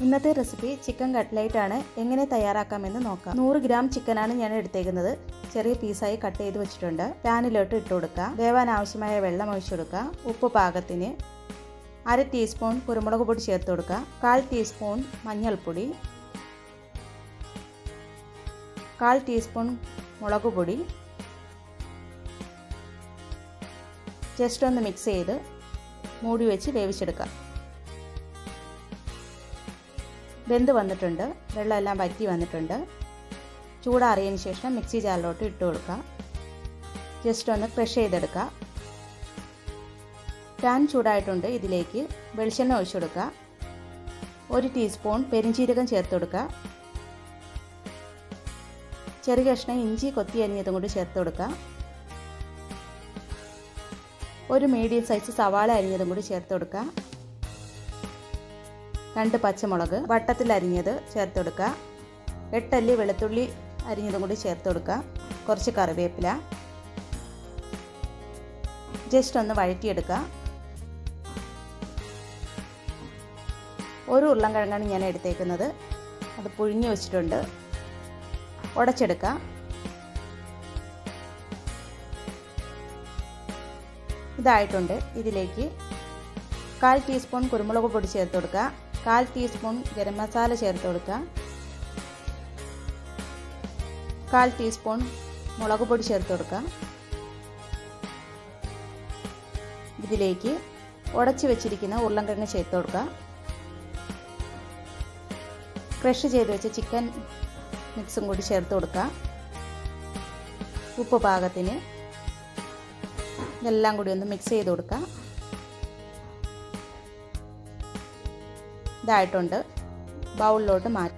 ഇന്നത്തെ recipe chicken cutlet ആണ്. എങ്ങനെ തയ്യാറാക്കാമെന്ന് നോക്കാം. 100 ഗ്രാം ചിക്കനാണ് ഞാൻ എടുത്തേക്കുന്നത്. ചെറിയ പീസായി കട്ട് ചെയ്ത് വെച്ചിട്ടുണ്ട്. പാനിലോട്ട് ഇട്ട് കൊടുക്കുക. വേവാൻ ആവശ്യമായ വെള്ളം ഒഴിച്ചു കൊടുക്കുക. ഉപ്പ് പാകത്തിന്. 1/2 ടീസ്പൂൺ കുരുമുളക് പൊടി ചേർത്ത് കൊടുക്കുക. 1/4 ടീസ്പൂൺ മഞ്ഞൾപ്പൊടി, 1/4 ടീസ്പൂൺ മുളക് പൊടി. ജസ്റ്റ് ഒന്ന് മിക്സ് ചെയ്ത് മൂടി വെച്ച് വേവിച്ചെടുക്കുക. വെന്ത് വന്നിട്ടുണ്ട്. വെള്ളമെല്ലാം വറ്റി വന്നിട്ടുണ്ട്. ചൂടാറിയതിന് ശേഷം മിക്സി ജാറിലോട്ട് ഇട്ട് കൊടുക്കുക. ജസ്റ്റ് ഒന്ന് ക്രഷ് ചെയ്തെടുക്കുക. പാൻ ചൂടായിട്ടുണ്ട്. ഇതിലേക്ക് വെളിച്ചെണ്ണ ഒഴിച്ചു കൊടുക്കുക. 1 ടീസ്പൂൺ പെരിഞ്ജീരകം ചേർത്ത് കൊടുക്കുക. ചെറിയ കഷ്ണം ഇഞ്ചി കൊത്തി അരിഞ്ഞതും കൂടി ചേർത്ത് കൊടുക്കുക. 1 മീഡിയം സൈസ് സവാള അരിഞ്ഞതും കൂടി ചേർത്ത് കൊടുക്കുക. 2 പച്ചമുളക് വട്ടത്തിൽ അരിഞ്ഞത് ചേർത്ത് കൊടുക്കുക. 8 അല്ലി വെളുത്തുള്ളി അരിഞ്ഞതും കൂടി ചേർത്ത് കൊടുക്കുക. കുറച്ച് കറിവേപ്പില. ജസ്റ്റ് ഒന്ന് വഴറ്റിയെടുക്കുക. 1 ഉരുളൻകിഴങ്ങാണ് ഞാൻ എടുത്തേക്കുന്നത്. അത് പുഴുങ്ങി വെച്ചിട്ടുണ്ട്. ഉടച്ചെടുക്കുക. ഇതായിട്ടുണ്ട്. ഇതിലേക്ക് 1/4 ടീസ്പൂൺ കുരുമുളക് പൊടി ചേർത്ത് കൊടുക്കുക. 1/4 ടീസ്പൂൺ ഗരം മസാല ചേർത്ത് കൊടുക്കുക. 1/4 ടീസ്പൂൺ മുളക് പൊടി ചേർത്ത് കൊടുക്കുക. ഇതിലേക്ക് ഉടച്ചു വെച്ചിരിക്കുന്ന ഉരുളൻകിഴങ്ങ് ചേർത്ത് കൊടുക്കുക. ക്രഷ് ചെയ്ത് വെച്ച ചിക്കൻ മിക്സും കൂടി ചേർത്ത് കൊടുക്കുക. ഉപ്പ് പാകത്തിന്. ഇതെല്ലാം കൂടി ഒന്ന് മിക്സ് ചെയ്ത് കൊടുക്കുക. ഇതായിട്ടുണ്ട്. ബൗളിലോട്ട് മാറ്റി.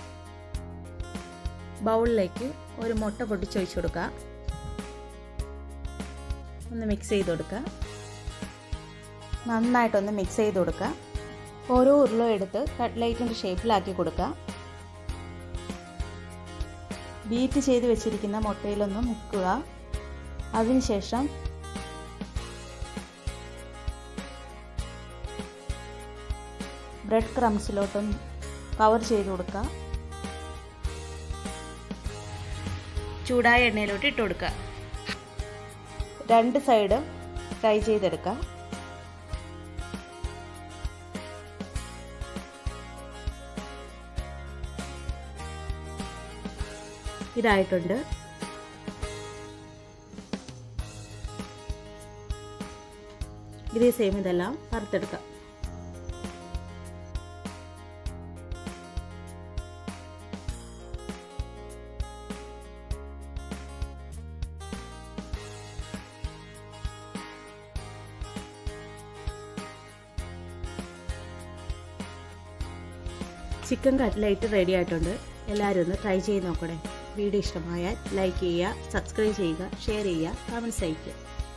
ബൗളിലേക്ക് ഒരു മുട്ട പൊട്ടിച്ചൊഴിച്ച് കൊടുക്കുക. ഒന്ന് മിക്സ് ചെയ്ത് കൊടുക്കുക. നന്നായിട്ടൊന്ന് മിക്സ് ചെയ്ത് കൊടുക്കുക. ഓരോ ഉരുളയും എടുത്ത് കട്ട്ലേറ്റിൻ്റെ ഷേപ്പിലാക്കി കൊടുക്കുക. ബീറ്റ് ചെയ്ത് വെച്ചിരിക്കുന്ന മുട്ടയിലൊന്ന് മുക്കുക. അതിനുശേഷം ബ്രെഡ് ക്രംസിലോട്ടും കവർ ചെയ്ത് കൊടുക്കുക. ചൂടായ എണ്ണയിലോട്ട് ഇട്ട് കൊടുക്കുക. 2 സൈഡ് ഫ്രൈ ചെയ്തെടുക്കുക. ഇതായിട്ടുണ്ട്. ഇതേ സെയിം ഇതെല്ലാം വറുത്തെടുക്കാം. ചിക്കൻ കട്ട്ലേറ്റ് റെഡി ആയിട്ടുണ്ട്. എല്ലാവരും ഒന്ന് ട്രൈ ചെയ്ത് നോക്കണേ. വീഡിയോ ഇഷ്ടമായാൽ ലൈക്ക് ചെയ്യുക, സബ്സ്ക്രൈബ് ചെയ്യുക, ഷെയർ ചെയ്യുക, കമൻറ്റ്സ് അയയ്ക്കുക.